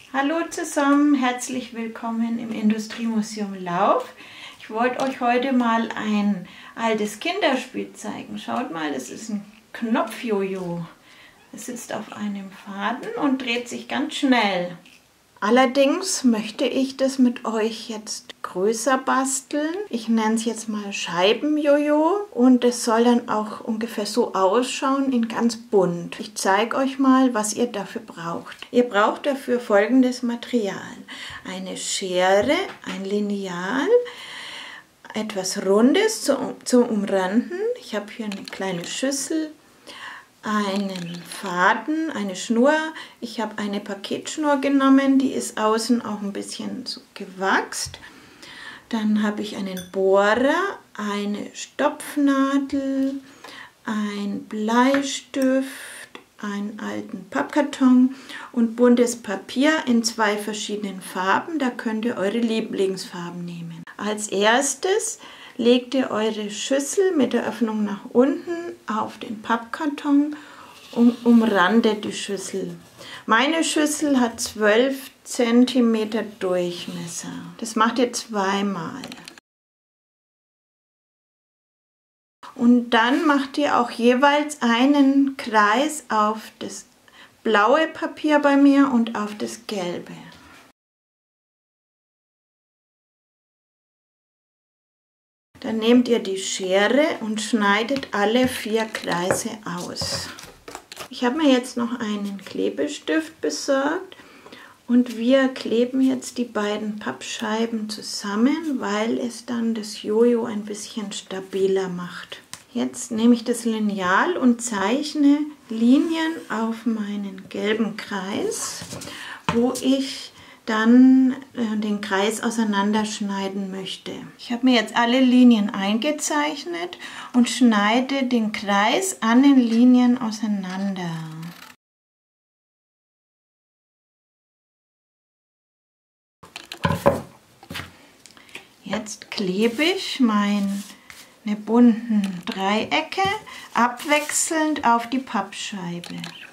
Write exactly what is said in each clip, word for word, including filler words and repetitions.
Hallo zusammen, herzlich willkommen im Industriemuseum Lauf. Ich wollte euch heute mal ein altes Kinderspiel zeigen. Schaut mal, das ist ein Knopfjojo. Es sitzt auf einem Faden und dreht sich ganz schnell. Allerdings möchte ich das mit euch jetzt größer basteln. Ich nenne es jetzt mal Scheibenjojo und es soll dann auch ungefähr so ausschauen, in ganz bunt. Ich zeige euch mal, was ihr dafür braucht. Ihr braucht dafür folgendes Material: eine Schere, ein Lineal, etwas Rundes zum Umranden. Ich habe hier eine kleine Schüssel, einen Faden, eine Schnur. Ich habe eine Paketschnur genommen, die ist außen auch ein bisschen so gewachst. Dann habe ich einen Bohrer, eine Stopfnadel, ein Bleistift, einen alten Pappkarton und buntes Papier in zwei verschiedenen Farben. Da könnt ihr eure Lieblingsfarben nehmen. Als erstes legt ihr eure Schüssel mit der Öffnung nach unten auf den Pappkarton und umrandet die Schüssel. Meine Schüssel hat zwölf Zentimeter Durchmesser. Das macht ihr zweimal. Und dann macht ihr auch jeweils einen Kreis auf das blaue Papier bei mir und auf das gelbe. Dann nehmt ihr die Schere und schneidet alle vier Kreise aus. Ich habe mir jetzt noch einen Klebestift besorgt und wir kleben jetzt die beiden Pappscheiben zusammen, weil es dann das Jojo ein bisschen stabiler macht. Jetzt nehme ich das Lineal und zeichne Linien auf meinen gelben Kreis, wo ich dann den Kreis auseinanderschneiden möchte. Ich habe mir jetzt alle Linien eingezeichnet und schneide den Kreis an den Linien auseinander. Jetzt klebe ich meine bunten Dreiecke abwechselnd auf die Pappscheibe.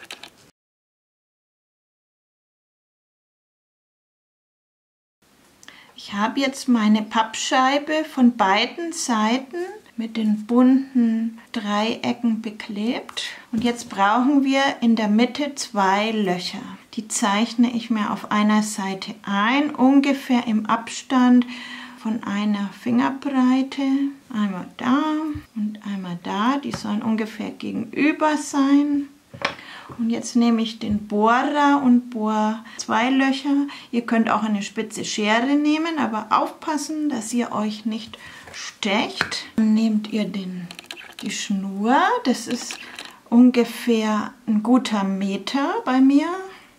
Ich habe jetzt meine Pappscheibe von beiden Seiten mit den bunten Dreiecken beklebt und jetzt brauchen wir in der Mitte zwei Löcher. Die zeichne ich mir auf einer Seite ein, ungefähr im Abstand von einer Fingerbreite. Einmal da und einmal da, die sollen ungefähr gegenüber sein. Und jetzt nehme ich den Bohrer und bohre zwei Löcher. Ihr könnt auch eine spitze Schere nehmen, aber aufpassen, dass ihr euch nicht stecht. Dann nehmt ihr den, die Schnur, das ist ungefähr ein guter Meter bei mir.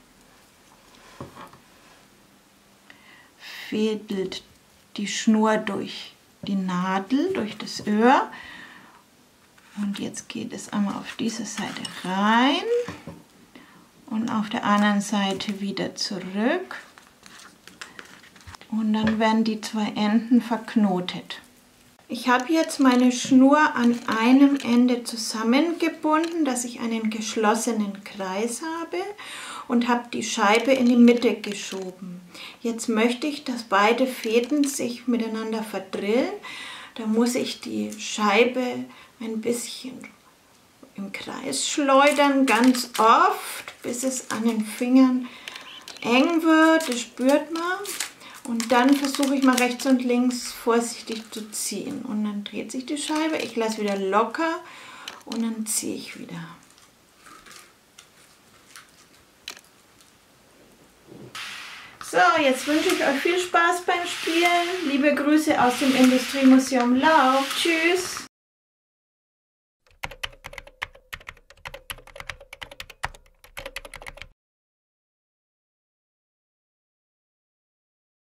Fädelt die Schnur durch die Nadel, durch das Öhr. Und jetzt geht es einmal auf diese Seite rein und auf der anderen Seite wieder zurück. Und dann werden die zwei Enden verknotet. Ich habe jetzt meine Schnur an einem Ende zusammengebunden, dass ich einen geschlossenen Kreis habe und habe die Scheibe in die Mitte geschoben. Jetzt möchte ich, dass beide Fäden sich miteinander verdrillen. Da muss ich die Scheibe ein bisschen im Kreis schleudern, ganz oft, bis es an den Fingern eng wird, das spürt man. Und dann versuche ich mal rechts und links vorsichtig zu ziehen. Und dann dreht sich die Scheibe, ich lasse wieder locker und dann ziehe ich wieder. So, jetzt wünsche ich euch viel Spaß beim Spielen. Liebe Grüße aus dem Industriemuseum Lauf. Tschüss!